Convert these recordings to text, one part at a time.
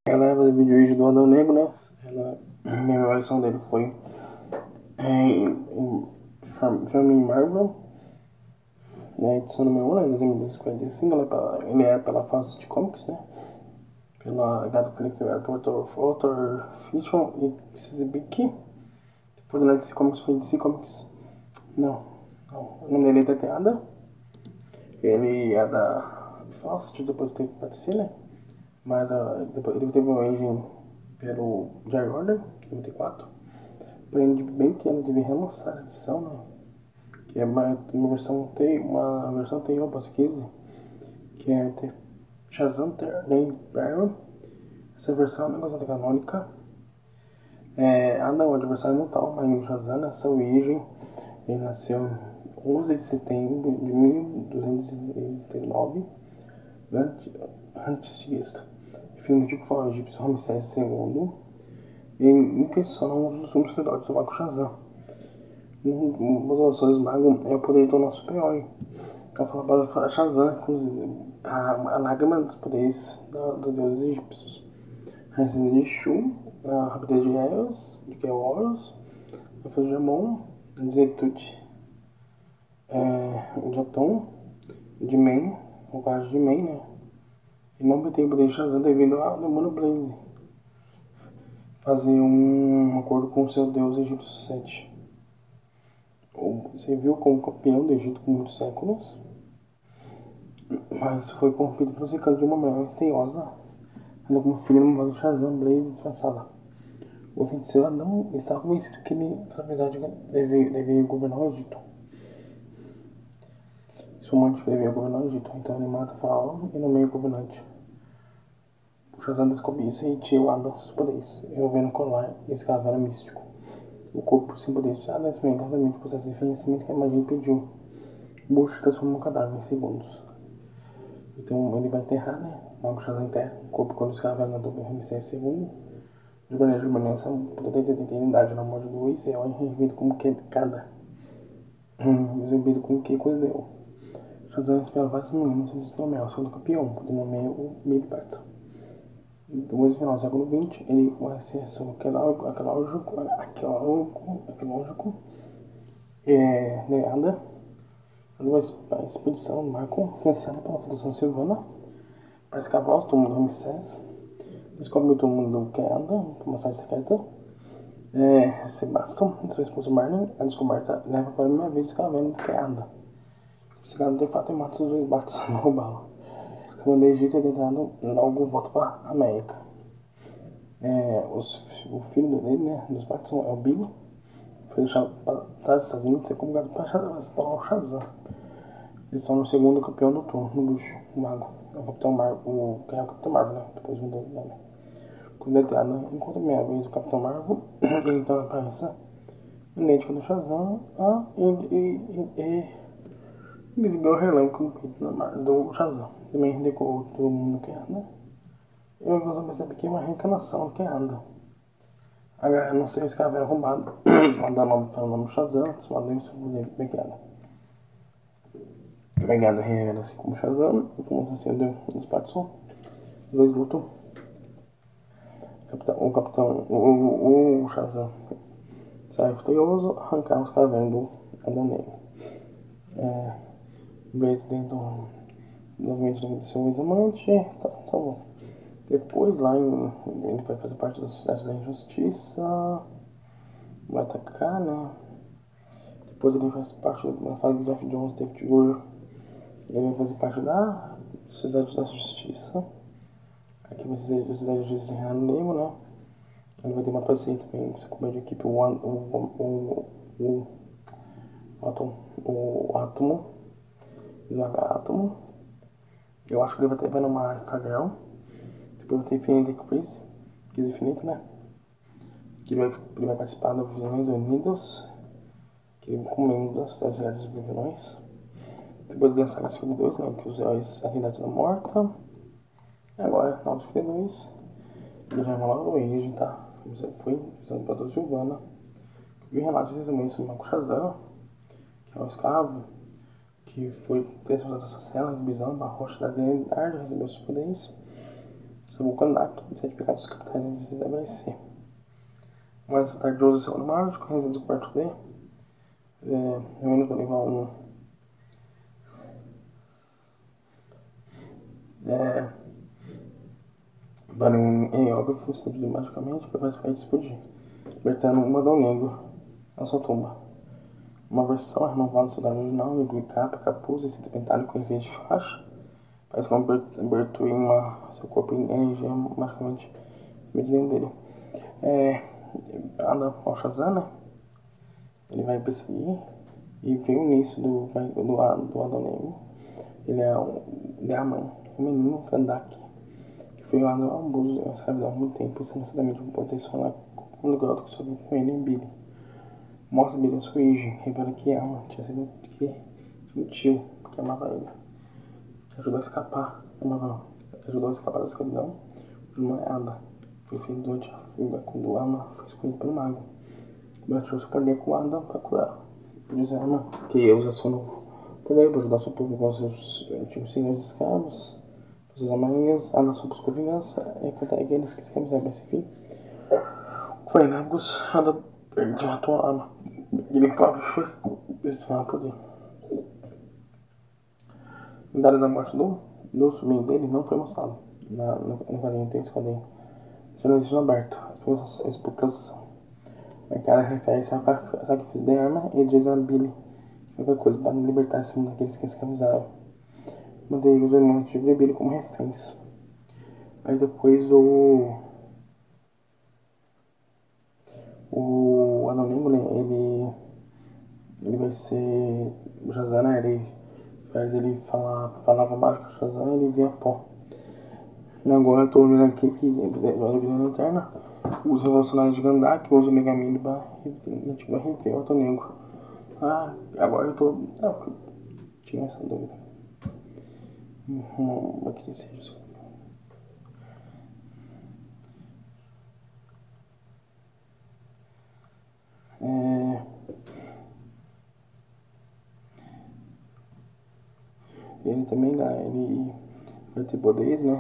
Ela vai fazer vídeo hoje do Adão Negro, né? Minha versão dele foi em Family Marvel, né? Edição número 1, né? Dezembro de 1945. Ele é pela Fawcett Comics, né? Pela Gato Felipe, Author Fiction e Sisibiki. Depois na DC Comics foi DC Comics. Não. O nome dele é Teteada. Ele é da Fawcett, depois teve Patrocínio, mas depois ele teve uma origem pelo Jerry Order, 94. Porém, bem que ele teve relançar a edição, né? Que é uma versão Tail Boss 15, que é Shazam Day Baron. Essa versão é uma negócio canônica. Não, o adversário não tá, o Marinho Shazam, essa origem. Ele nasceu em 11 de setembro de 1239 antes de Cristo. Filho do faraó egípcio Ramsés II, e impressiona um dos sumos sacerdotes do Mago Shazam. Uma das ações do Mago é o poder de tornar super-herói. Ela fala para Shazam, a lágrima dos poderes dos deuses egípcios. A essência de Shu, a rapidez de Eros, de Horus, a força de Amon, a Zetut, de Atom, de Men, o caso de Men, né? E não obtém o poder de Shazam devido ao demônio Blaze fazer um acordo com o seu deus egípcio Sete. Você viu como campeão do Egito por muitos séculos, mas foi corrompido pelos recados de uma mulher misteriosa, ainda como filho do malvado Shazam Blaze disfarçada. O feiticeiro não estava convencido que ele, apesar de deveria governar o Egito. Sua mãe deveria governar o Egito, então ele mata o faraó e nomeia o governante. O Shazam descobre isso e tira Adam seus poderes, envolvendo o colar e esse cadáver místico. O corpo sem poderes de Adam experimenta rapidamente o processo de envelhecimento que a magia impediu. O bucho transforma o cadáver em segundos. Então ele vai enterrar, né? O Mago Shazam enterra o corpo quando os cadáveres do Ramsés II. De maneira de permanência, poder ter eternidade na morte do Luiz é revivido como queda. Resolvido como que coisa deu. Shazam espera vários meninos antes de nomear o segundo campeão, poder nomear o Miliparto. Depois do final do século XX, ele vai ser arqueológico negada. Uma expedição do Marco, financiada pela Fundação Silvana, para escavar o túmulo do Ramsés. Descobre o túmulo do Keada, por uma cidade secreta. Sebastian e sua esposa Marlene, a descoberta leva para a primeira vez a caverna do Keada. O cigano de fato mata os dois bates a roubá-la. O do Egito é tentado logo volta para a América. O filho dele, né, dos bates é o Billy. Foi deixado para trás dos Estados Unidos, ser convidado para se tornar o Shazam. Eles estão no segundo campeão do turno, no bucho, o Mago. É o Capitão Marvel, que é o Capitão Marvel, né? Depois mudou o nome. Quando ele encontra a primeira vez o Capitão Marvel, ele então aparece idêntica do Shazam, e desligou o relâmpago do Shazam. Também decorou todo mundo que anda. E o Gonzalo percebe que é uma reencarnação que anda. Agora, não sei se o cara era arrombado, mandar nome para o nome do Shazam, chamado isso por Begada. Begada revela-se como Shazam, e como assassino dos Patson. Os dois lutam. O Shazam sai vitorioso, arrancar os cavernas do Adão Negro. Blaze dentro novamente do seu ex-amante, salvou. Depois lá ele vai fazer parte da Sociedade da Injustiça, vai atacar, né? Depois ele faz parte da fase do Jeff Jones, David Goyer. Ele vai fazer parte da Sociedade da Justiça. Aqui vai ser a Sociedade da Justiça de Renato Negro, né? Ele vai ter uma parceria também com essa companhia de equipe, o Átomo, esmagar Átomo. Eu acho que ele vai numa Instagram. Depois vai ter Infinity Freeze, Crise Infinita, né? Que ele vai participar do Vilões Unidos, que ele como membro da Sociedade dos Vilões. Depois da Saga 52, né? Que os heróis A Trindade da Morta. E agora, na 52, ele já vai lá no origem, tá? Foi usando para a Silvana. Vi relatos resumidos sobre o Mago Shazam, que é um escravo, que foi transportado da sua cela, visão, uma rocha da eternidade, recebeu seus poderes. Kandak, 7 pecados capitais de visita vai ser. Mais tarde, Joseph, segundo mágico, Renzo do quarto D. Reunidos para levar um. Para um eógrafo explodido magicamente, capaz de explodir, libertando um Adão Negro na sua tumba. Uma versão renovada do soldado original, inclui capa, capuz e cinto metálico em vez de faixa. Parece que abertura em seu corpo em energia magicamente medida dele. Adam Al-Shazam, né? Ele vai perseguir e vê o início do Adão Negro. Ele é a mãe, o menino Kandak, que foi lá no abuso da escravidão há muito tempo, pensando certamente por proteção lá quando o garoto que soube com ele em Billy. Mostra Billy a sua origem, revela que ela tinha sido um tio que amava ele, que ajudou a escapar, que ajudou a escapar da escravidão de uma Ada. Foi feito durante a fuga, quando Ana foi escolhida pelo mago. Baixou seu poder com Ada para curar. Diz Ana que usa seu novo poder para ajudar seu povo com seus antigos senhores escravos, suas amarras. Ana só buscou vingança e contra aqueles que escravizaram para esse fim. Foi Nágos, Ana perde matou a arma. Ele próprio fez o poder. A data da morte do sobrinho dele não foi mostrado no quadrinho, tem esse quadrinho. Isso não existe no aberto. As especulação. Marcada refere-se ao sacrifício da arma e diz a Billy qualquer coisa para libertar esse mundo daqueles que escravizaram. Mandei os irmãos de Billy como reféns. Aí depois o Adão Negro, né, ele vai ser o Shazam, né, ele falava mágica Shazam, ele via pó. E agora eu tô olhando aqui que joga vida lanterna, usa o revolucionário de Kandak, usa o Megamine para rever o Adão Negro. Agora eu tô. Eu tinha essa dúvida. Como é que ele seja? Ele também ele vai ter poderes, né?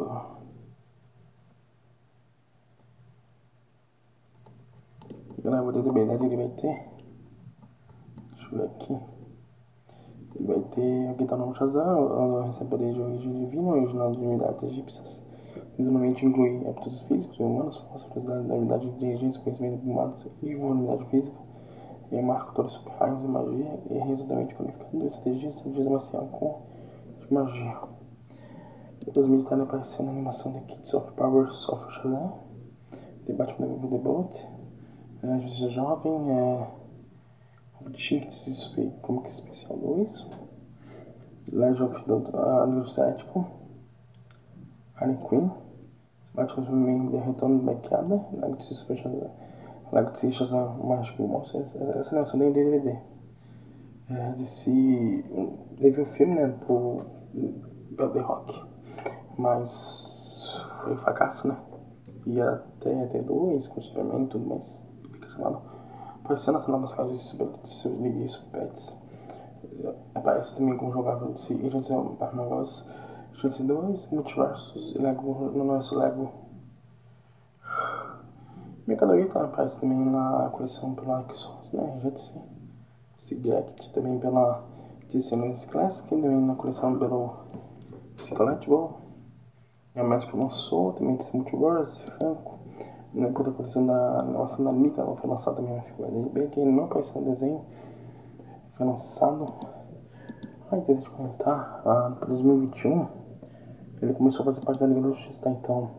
Galera, poder de habilidade ele vai ter. Deixa eu ver aqui. Ele vai ter. Aqui tá o nome Shazam, recebe poder de origem divina, original de divindades egípcias. Normalmente inclui aptitudes físicos, humanos, força, velocidade, habilidade de inteligência, conhecimento de humanos e vulnerabilidade física. E marca todos os super-raios e magia e é resultante qualificando estratégia marcial com magia. Os militares aparecendo na animação de Kids of Power of Shazam, debate com The Bolt, Justiça Jovem, Obedience Comic Especial 2, Legend of the Neurosético, Harley Quinn, Batman Superman The Retorno do Backyard, Lago de Super Shazam, Lago de Shazam Mágico e Monstro. Essa animação tem DVD. Teve o filme, né, pro The Rock, mas foi um fracasso, né? Ia até ter dois com o Superman e tudo, mas fica cancelado. Aparecendo nas novas caras de Liga e Superpets. Aparece também como jogável de Agents of Marvels, Agents 2, Multiversos e Lego, no nosso Lego. Mercadoria aparece também na coleção pela Axos, né? GTC. Esse Jacket também pela DC Classic, também na coleção pelo Collectible. A Magic lançou, também DC Multiverse, Franco. Depois da coleção da Liga, ela foi lançada também uma figura dele, bem que ele não apareceu no desenho. Foi lançado. Interessante de comentar, para 2021 ele começou a fazer parte da Liga da Justiça, tá? Então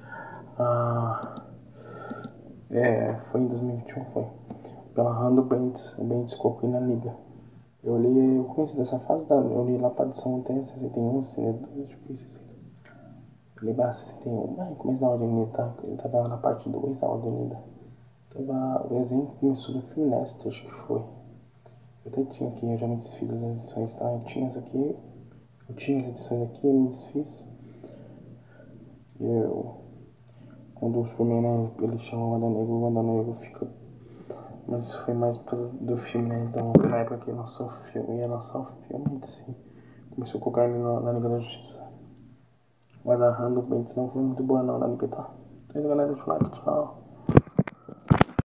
foi em 2021, foi pela Rando Bendis, o Bendis colocou na Liga. Eu conheci dessa fase, eu li lá para a edição até 61, 62, difícil, eu li para 61, começo da Ordem Unida, tá? Ele tava na parte 2 da Ordem Unida. O desenho começou do Phil Nestor, acho que foi. Eu até tinha aqui, eu já me desfiz das edições, tá? Eu tinha as edições aqui, eu me desfiz. Quando o Superman, né, ele chama o Adão Negro fica. Mas isso foi mais por causa do filme, né? Então foi na época que lançou o filme, ia lançar o filme e assim, começou a colocar ele na Liga da Justiça. Mas a run do Bentes não foi muito boa não, né, Nikita? Então é isso, galera. Deixa o like, tchau.